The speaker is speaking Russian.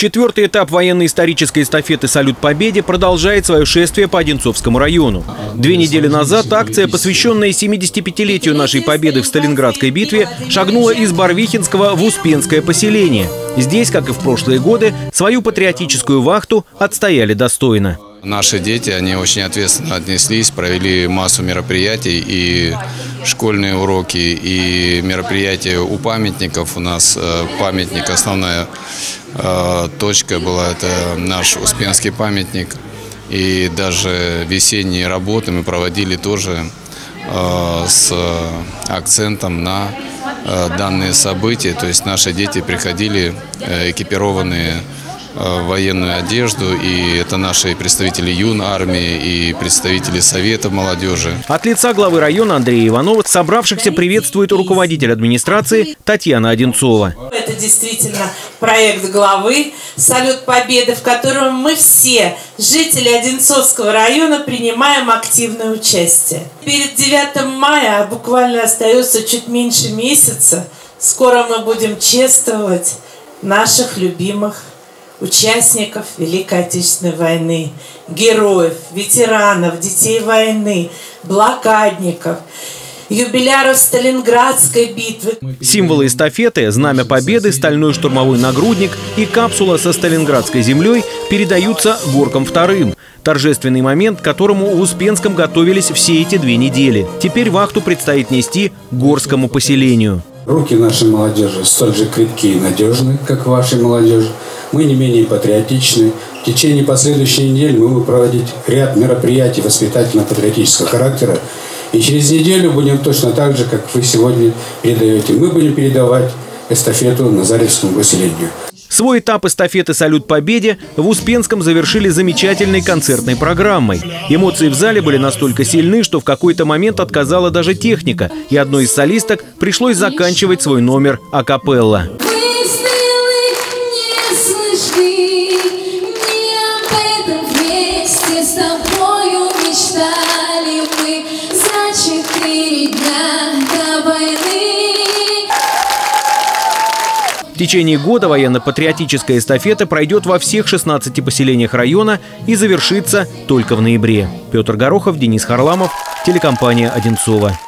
Четвертый этап военно-исторической эстафеты «Салют Победе» продолжает свое шествие по Одинцовскому району. 2 недели назад акция, посвященная 75-летию нашей победы в Сталинградской битве, шагнула из Барвихинского в Успенское поселение. Здесь, как и в прошлые годы, свою патриотическую вахту отстояли достойно. Наши дети, они очень ответственно отнеслись, провели массу мероприятий, и школьные уроки, и мероприятия у памятников. У нас памятник, основная точка была, это наш Успенский памятник. И даже весенние работы мы проводили тоже с акцентом на данные события. То есть наши дети приходили экипированные в военную одежду, и это наши представители юнармии и представители Совета молодежи. От лица главы района Андрея Иванова собравшихся приветствует руководитель администрации Татьяна Одинцова. Это действительно проект главы «Салют Победы», в котором мы все, жители Одинцовского района, принимаем активное участие. Перед 9 мая буквально остается чуть меньше месяца. Скоро мы будем чествовать наших любимых участников Великой Отечественной войны, героев, ветеранов, детей войны, блокадников, юбиляров Сталинградской битвы. Символы эстафеты, знамя победы, стальной штурмовой нагрудник и капсула со Сталинградской землей передаются Горкам II. Торжественный момент, к которому в Успенском готовились все эти 2 недели. Теперь вахту предстоит нести Горскому поселению. Руки нашей молодежи столь же крепкие и надежны, как вашей молодежи. Мы не менее патриотичны. В течение последующей недели мы будем проводить ряд мероприятий воспитательно-патриотического характера. И через неделю будем точно так же, как вы сегодня передаете. Мы будем передавать эстафету Назаревскому поселению. Свой этап эстафеты «Салют Победе» в Успенском завершили замечательной концертной программой. Эмоции в зале были настолько сильны, что в какой-то момент отказала даже техника, и одной из солисток пришлось заканчивать свой номер акапелла. В течение года военно-патриотическая эстафета пройдет во всех 16 поселениях района и завершится только в ноябре. Петр Горохов, Денис Харламов, телекомпания «Одинцова».